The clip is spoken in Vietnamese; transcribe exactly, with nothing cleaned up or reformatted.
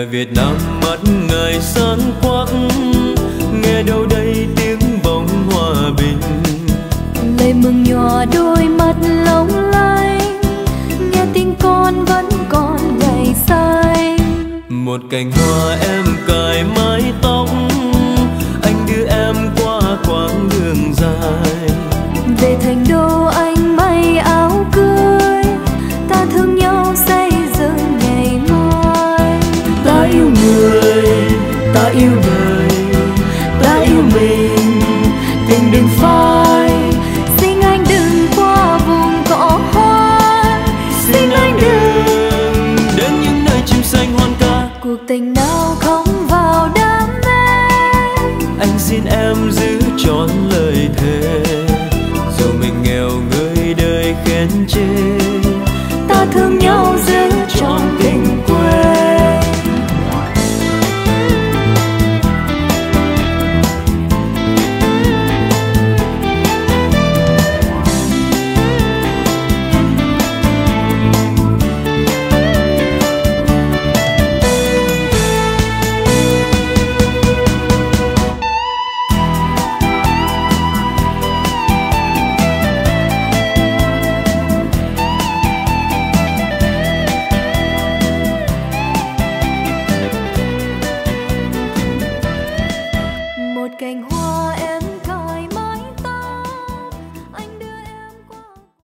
Mẹ Việt Nam mắt ngài sáng quắc, nghe đâu đây tiếng bóng hòa bình. Lời mừng nhòa đôi mắt long lanh, nghe tiếng con vẫn còn ngày xanh. Một cành hoa em cài mái tóc, anh đưa em qua quãng đường dài. Về thành đô anh may áo cưới, ta thương nhau xây dựng ngày mai. Ta yêu người, ta yêu đời, ta yêu mình.